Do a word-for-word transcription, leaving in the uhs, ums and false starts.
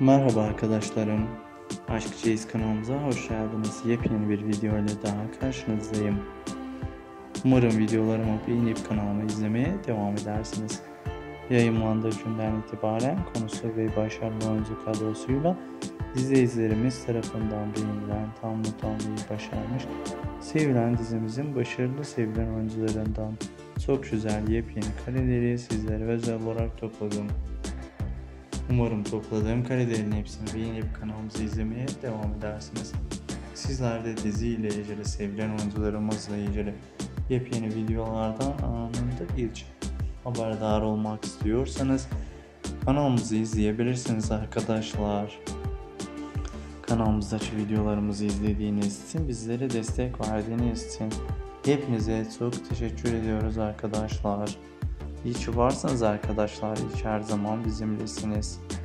Merhaba arkadaşlarım. Aşk Çeyiz kanalımıza hoş geldiniz. Yepyeni bir video ile daha karşınızdayım. Umarım videolarımı beğenip kanalımı izlemeye devam edersiniz. Yayınlandığı günden itibaren konusu ve başarılı oyuncu kadrosuyla izleyicilerimiz tarafından beğenilen, tam tamamlamayı başarmış, sevilen dizimizin başarılı sevilen oyuncularından çok güzel yepyeni kareleri sizlere özel olarak topladım. Umarım topladığım karelerin hepsini beğenip kanalımızı izlemeye devam edersiniz. Sizler de diziyle ilgili, sevilen oyuncularımızla ilgili yepyeni videolardan anında ilk haberdar olmak istiyorsanız kanalımızı izleyebilirsiniz arkadaşlar. Kanalımızdaki videolarımızı izlediğiniz için, bizlere destek verdiğiniz için hepinize çok teşekkür ediyoruz arkadaşlar. İyi ki varsınız arkadaşlar. İyi ki her zaman bizimlesiniz.